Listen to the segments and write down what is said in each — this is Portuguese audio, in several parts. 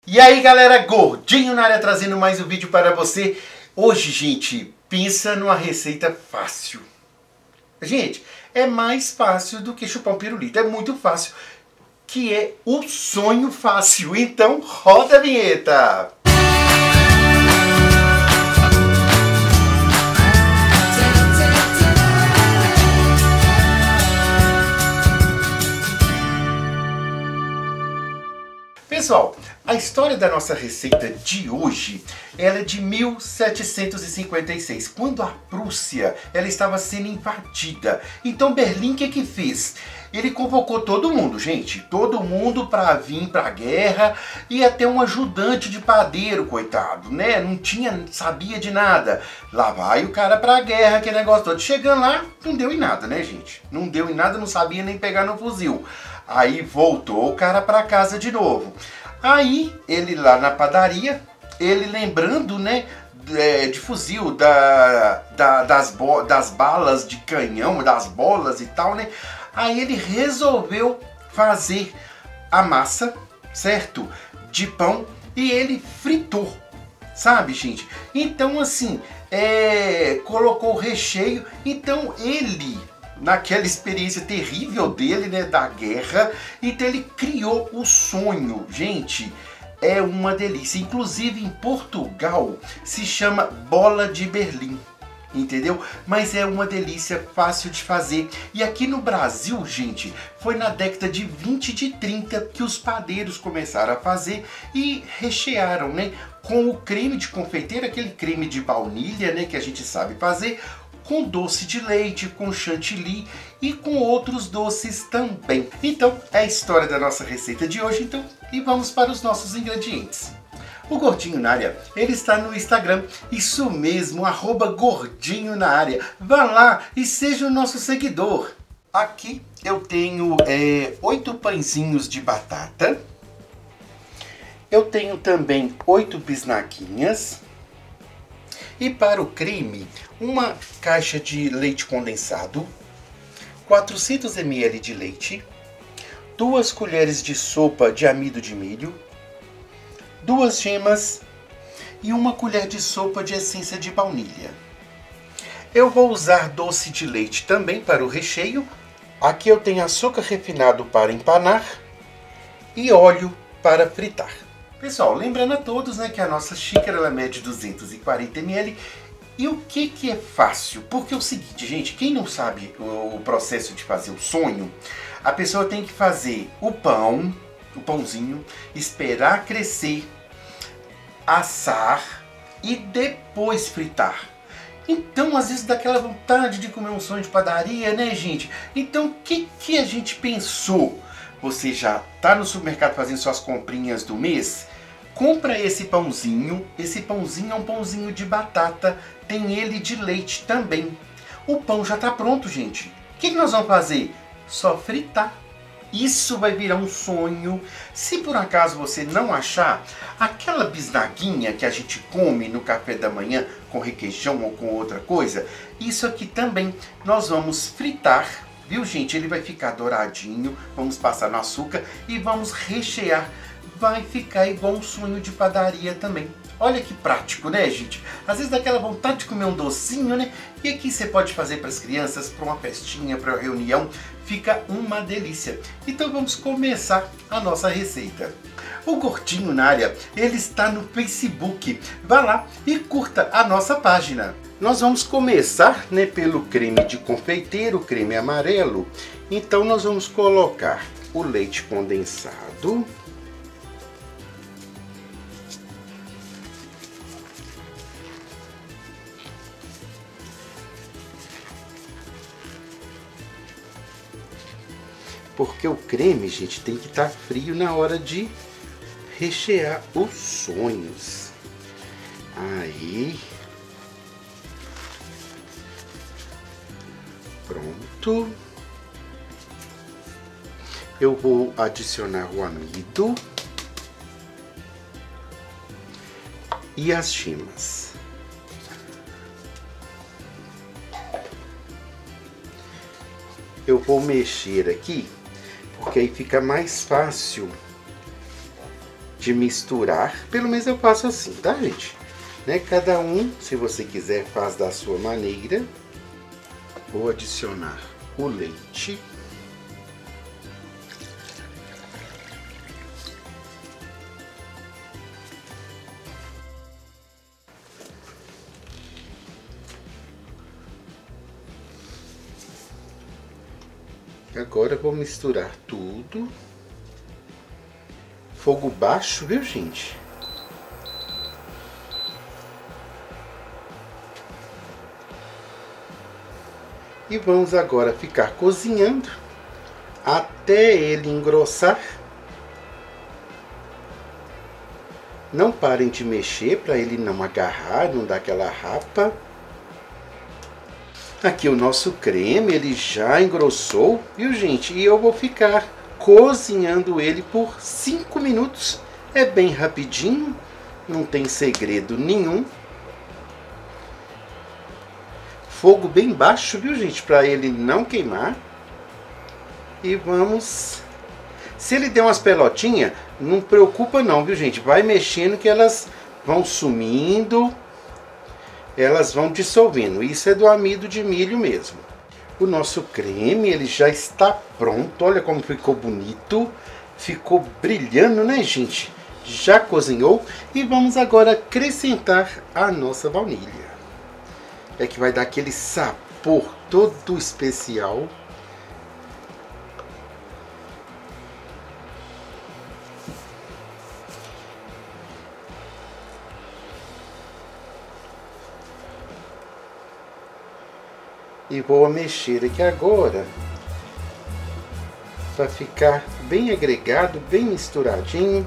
E aí galera, Gordinho na área trazendo mais um vídeo para você. Hoje, gente, pensa numa receita fácil. Gente, é mais fácil do que chupar um pirulito, é muito fácil. Que é o sonho fácil. Então, roda a vinheta! Pessoal, a história da nossa receita de hoje, ela é de 1756, quando a Prússia ela estava sendo invadida. Então Berlim, o que fez? Ele convocou todo mundo, gente, todo mundo para vir para a guerra, e até um ajudante de padeiro, coitado, né? Não sabia de nada. Lá vai o cara para a guerra, que negócio todo. Chegando lá, não deu em nada, né, gente? Não deu em nada, não sabia nem pegar no fuzil. Aí voltou o cara para casa de novo. Aí ele lá na padaria, ele lembrando, né, de fuzil, das balas de canhão, das bolas e tal, né? Aí ele resolveu fazer a massa, certo? De pão, e ele fritou, sabe, gente? Então assim, colocou o recheio. Então ele, naquela experiência terrível dele, né, da guerra, então ele criou o sonho. Gente, é uma delícia. Inclusive em Portugal se chama bola de Berlim, entendeu? Mas é uma delícia, fácil de fazer. E aqui no Brasil, gente, foi na década de 20 e de 30 que os padeiros começaram a fazer e rechearam, né, com o creme de confeiteiro, aquele creme de baunilha, né, que a gente sabe fazer, com doce de leite, com chantilly e com outros doces também. Então, é a história da nossa receita de hoje, então, e vamos para os nossos ingredientes. O Gordinho na Área, ele está no Instagram, isso mesmo, @Gordinho na Área. Vá lá e seja o nosso seguidor. Aqui eu tenho 8 pãezinhos de batata. Eu tenho também 8 bisnaguinhas. E para o creme, uma caixa de leite condensado, 400 ml de leite, 2 colheres de sopa de amido de milho, 2 gemas e 1 colher de sopa de essência de baunilha. Eu vou usar doce de leite também para o recheio. Aqui eu tenho açúcar refinado para empanar e óleo para fritar. Pessoal, lembrando a todos, né, que a nossa xícara ela mede 240 ml. E o que é fácil? Porque é o seguinte, gente, quem não sabe o processo de fazer o sonho, a pessoa tem que fazer o pãozinho, esperar crescer, assar e depois fritar. Então, às vezes dá aquela vontade de comer um sonho de padaria, né, gente? Então, o que a gente pensou? Você já está no supermercado fazendo suas comprinhas do mês? Compra esse pãozinho é um pãozinho de batata, tem ele de leite também. O pão já está pronto, gente. O que nós vamos fazer? Só fritar. Isso vai virar um sonho. Se por acaso você não achar, aquela bisnaguinha que a gente come no café da manhã com requeijão ou com outra coisa, isso aqui também nós vamos fritar. Viu, gente? Ele vai ficar douradinho, vamos passar no açúcar e vamos rechear. Vai ficar igual um sonho de padaria também. Olha que prático, né, gente? Às vezes dá aquela vontade de comer um docinho, né? E aqui você pode fazer para as crianças, para uma festinha, para uma reunião. Fica uma delícia. Então vamos começar a nossa receita. O Gordinho na Área, ele está no Facebook. Vá lá e curta a nossa página. Nós vamos começar, né, pelo creme de confeiteiro, creme amarelo. Então nós vamos colocar o leite condensado. Porque o creme, gente, tem que estar frio na hora de rechear os sonhos. Aí. Pronto. Eu vou adicionar o amido e as gemas. Eu vou mexer aqui, porque aí fica mais fácil de misturar. Pelo menos eu faço assim, tá, gente? Né? Cada um, se você quiser, faz da sua maneira. Vou adicionar o leite. Agora eu vou misturar tudo. Fogo baixo, viu, gente? E vamos agora ficar cozinhando até ele engrossar. Não parem de mexer para ele não agarrar, não dar aquela rapa. Aqui o nosso creme, ele já engrossou, viu, gente? E eu vou ficar cozinhando ele por 5 minutos. É bem rapidinho, não tem segredo nenhum. Fogo bem baixo, viu, gente? Para ele não queimar. E vamos... Se ele der umas pelotinhas, não preocupa não, viu, gente? Vai mexendo que elas vão sumindo. Elas vão dissolvendo. Isso é do amido de milho mesmo. O nosso creme, ele já está pronto. Olha como ficou bonito. Ficou brilhando, né, gente? Já cozinhou. E vamos agora acrescentar a nossa baunilha. É que vai dar aquele sabor todo especial. E vou mexer aqui agora para ficar bem agregado, bem misturadinho.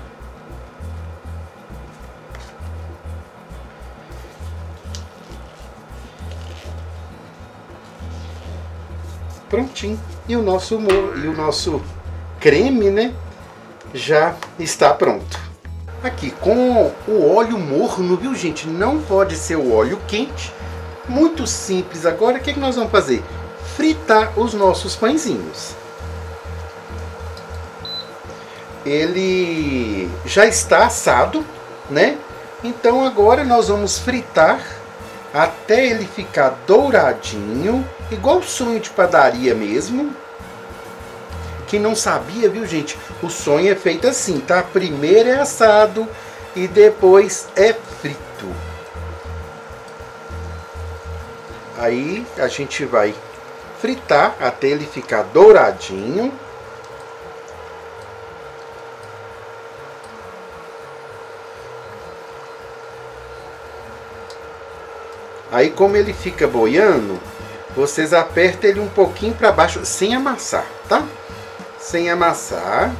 Prontinho. E o nosso creme, né, já está pronto. Aqui com o óleo morno, viu, gente? Não pode ser o óleo quente. Muito simples. Agora o que nós vamos fazer? Fritar os nossos pãezinhos. Ele já está assado, né? Então agora nós vamos fritar até ele ficar douradinho, igual sonho de padaria mesmo. Quem não sabia, viu, gente? O sonho é feito assim, tá? Primeiro é assado e depois é frito. Aí a gente vai fritar até ele ficar douradinho. Aí como ele fica boiando, vocês apertam ele um pouquinho para baixo, sem amassar, tá? Sem amassar.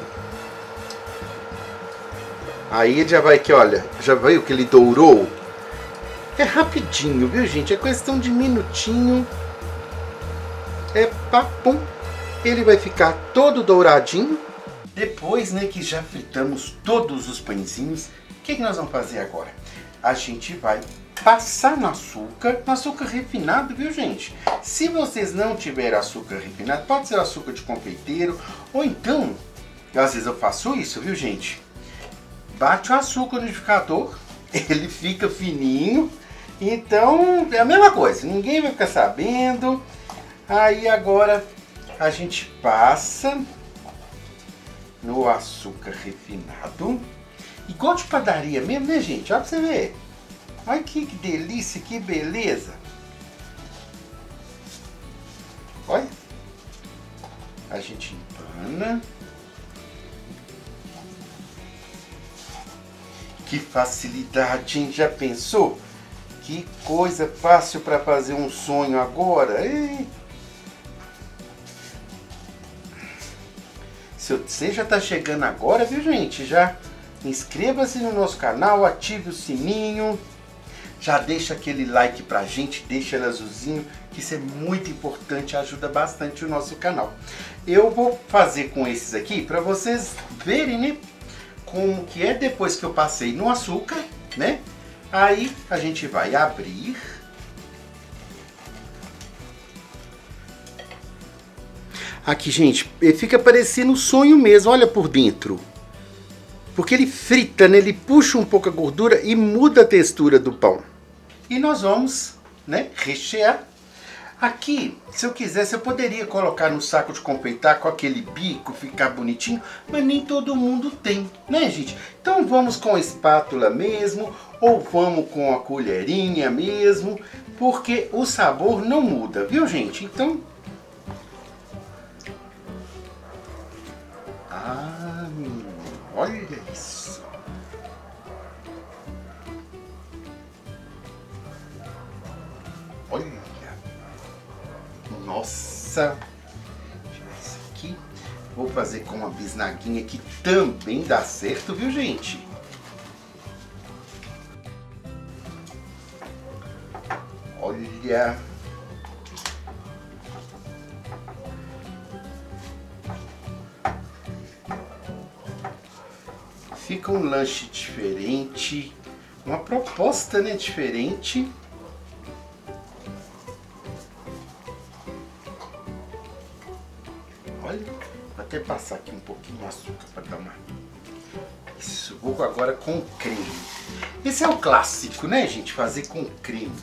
Aí ele já vai aqui, olha, já viu que ele dourou? É rapidinho, viu, gente? É questão de minutinho. É papum. Ele vai ficar todo douradinho. Depois, né, que já fritamos todos os pãezinhos, o que nós vamos fazer agora? A gente vai passar no açúcar refinado, viu, gente? Se vocês não tiverem açúcar refinado, pode ser açúcar de confeiteiro, ou então, às vezes eu faço isso, viu, gente? Bate o açúcar no liquidificador, ele fica fininho. Então, é a mesma coisa, ninguém vai ficar sabendo. Aí agora a gente passa no açúcar refinado. Igual de padaria mesmo, né, gente? Olha pra você ver. Olha que delícia, que beleza. Olha. A gente empana. Que facilidade, hein? Já pensou? Que coisa fácil para fazer um sonho agora. Ei. Se você já está chegando agora, viu, gente? Já inscreva-se no nosso canal, ative o sininho. Já deixa aquele like pra gente, deixa ele azulzinho, que isso é muito importante, ajuda bastante o nosso canal. Eu vou fazer com esses aqui para vocês verem, né? Como que é depois que eu passei no açúcar, né? Aí a gente vai abrir. Aqui, gente, fica parecendo um sonho mesmo, olha por dentro. Porque ele frita, né? Ele puxa um pouco a gordura e muda a textura do pão. E nós vamos, né, rechear. Aqui, se eu quisesse, eu poderia colocar no saco de confeitar com aquele bico, ficar bonitinho, mas nem todo mundo tem, né, gente? Então vamos com a espátula mesmo, ou vamos com a colherinha mesmo, porque o sabor não muda, viu, gente? Então... olha isso! Olha! Nossa! Deixa eu ver isso aqui. Vou fazer com uma bisnaguinha que também dá certo, viu, gente? Olha! Fica um lanche diferente, uma proposta, né, diferente. Olha, vou até passar aqui um pouquinho de açúcar para dar uma... Isso, vou agora com creme. Esse é o clássico, né, gente? Fazer com creme.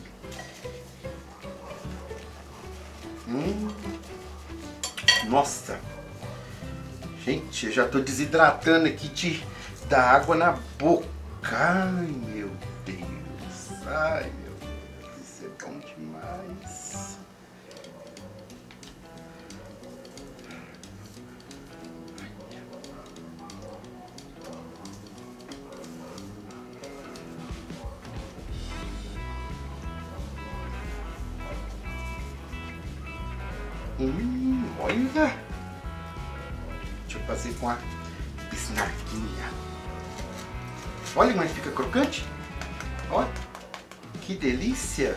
Nossa! Gente, eu já tô desidratando aqui da água na boca. Ai, meu Deus. Ai, meu Deus. Isso é bom demais. Olha. Deixa eu fazer com a bisnaguinha. Olha como fica crocante. Olha, que delícia.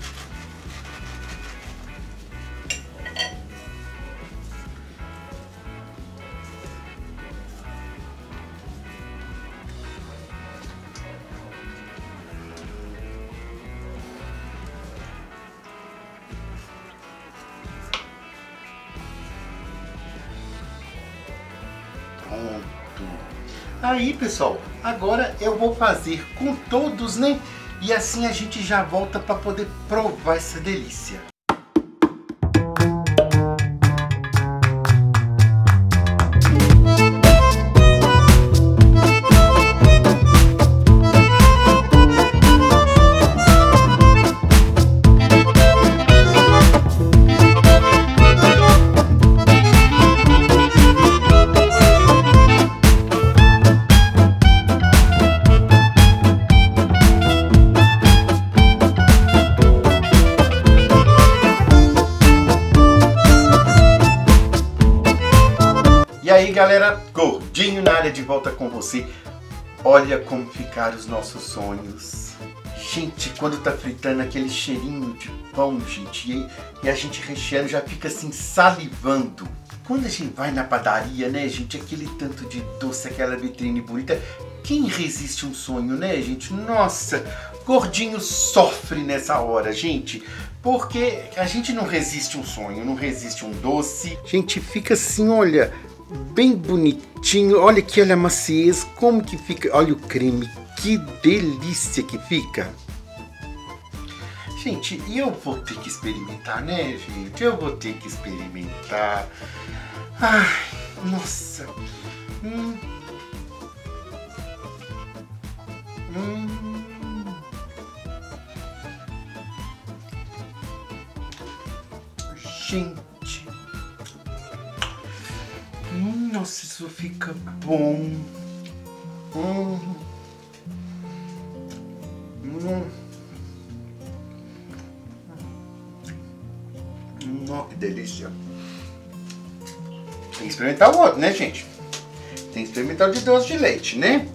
Pronto. Aí, pessoal, agora eu vou fazer com todos, né? E assim a gente já volta para poder provar essa delícia. E aí, galera, Gordinho na área, de volta com você. Olha como ficaram os nossos sonhos. Gente, quando tá fritando aquele cheirinho de pão, gente, e a gente recheando já fica assim salivando. Quando a gente vai na padaria, né, gente, aquele tanto de doce, aquela vitrine bonita, quem resiste um sonho, né, gente? Nossa, Gordinho sofre nessa hora, gente, porque a gente não resiste um sonho, não resiste um doce. Gente, fica assim, olha, bem bonitinho. Olha aqui, olha a maciez, como que fica. Olha o creme, que delícia que fica. Gente, e eu vou ter que experimentar, né, gente? Eu vou ter que experimentar. Ai, nossa. Gente. Nossa, isso fica bom. Que delícia. Tem que experimentar o outro, né, gente? Tem que experimentar o de doce de leite, né?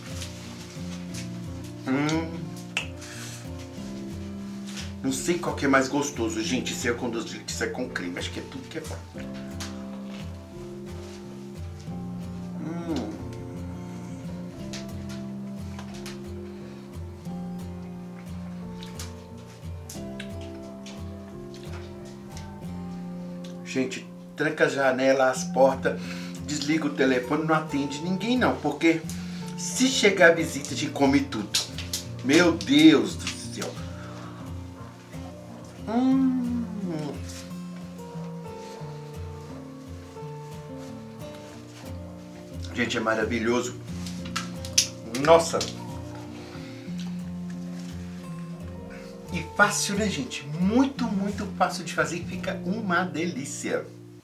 Não sei qual que é mais gostoso, gente. Se é com doce de leite, se é com creme. Acho que é tudo que é bom. Gente, tranca a janela, as portas, desliga o telefone, não atende ninguém não, porque Se chegar a visita, te come tudo. Meu Deus do céu. Gente, é maravilhoso. Nossa. E fácil, né, gente? Muito, muito fácil de fazer e fica uma delícia.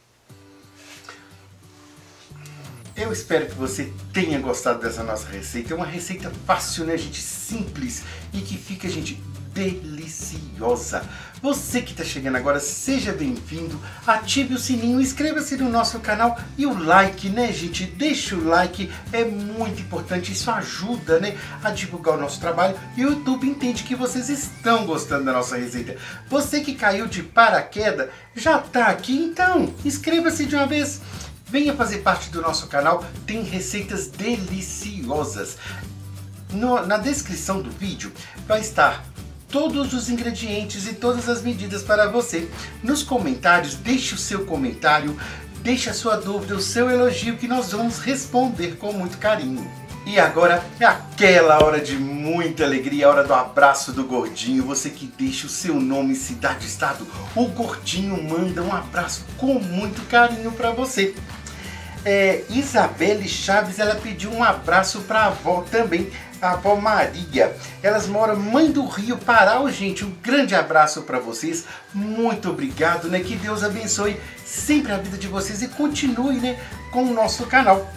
Eu espero que você tenha gostado dessa nossa receita. É uma receita fácil, né, gente? Simples e que fica, gente, deliciosa. Você que está chegando agora, seja bem-vindo. Ative o sininho, inscreva-se no nosso canal e o like, né, gente? Deixa o like, é muito importante. Isso ajuda, né, a divulgar o nosso trabalho e o YouTube entende que vocês estão gostando da nossa receita. Você que caiu de paraquedas, já está aqui, então inscreva-se de uma vez. Venha fazer parte do nosso canal, tem receitas deliciosas. Na descrição do vídeo vai estar todos os ingredientes e todas as medidas para você. Nos comentários, deixe o seu comentário, deixe a sua dúvida, o seu elogio que nós vamos responder com muito carinho. E agora é aquela hora de muita alegria, a hora do abraço do Gordinho. Você que deixa o seu nome, cidade, estado, o Gordinho manda um abraço com muito carinho para você. Isabelle Chaves, ela pediu um abraço para a avó também, a avó Maria. Elas moram Mãe do Rio, Pará. Gente, um grande abraço para vocês. Muito obrigado, né? Que Deus abençoe sempre a vida de vocês e continue, né, com o nosso canal.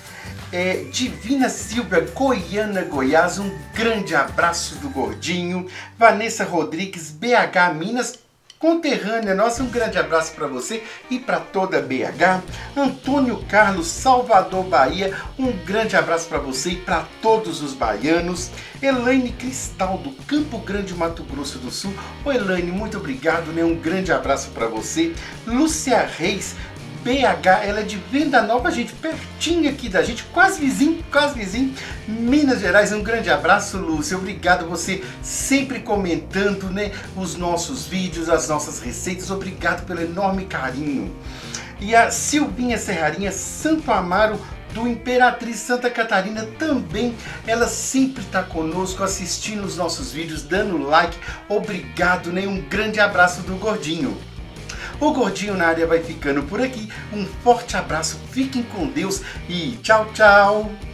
Divina Silvia, Goiânia, Goiás, um grande abraço do Gordinho. Vanessa Rodrigues, BH, Minas, conterrânea nossa, um grande abraço para você e para toda a BH. Antônio Carlos, Salvador, Bahia, um grande abraço para você e para todos os baianos. Elaine Cristaldo, Campo Grande, Mato Grosso do Sul. Ô Elaine, muito obrigado, né? Um grande abraço para você. Lúcia Reis, BH, ela é de Venda Nova, gente, pertinho aqui da gente, quase vizinho, Minas Gerais. Um grande abraço, Lúcia, obrigado, você sempre comentando, né, os nossos vídeos, as nossas receitas, obrigado pelo enorme carinho. E a Silvinha Serrarinha, Santo Amaro, do Imperatriz Santa Catarina, também, ela sempre está conosco, assistindo os nossos vídeos, dando like, obrigado, né, um grande abraço do Gordinho. O Gordinho na área vai ficando por aqui. Um forte abraço, fiquem com Deus e tchau, tchau!